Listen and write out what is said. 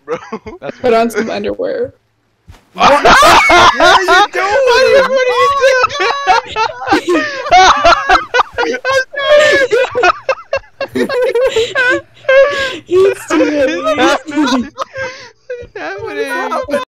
bro. Put on some underwear. What are you doing? What are you doing? He's doing it. What's happening?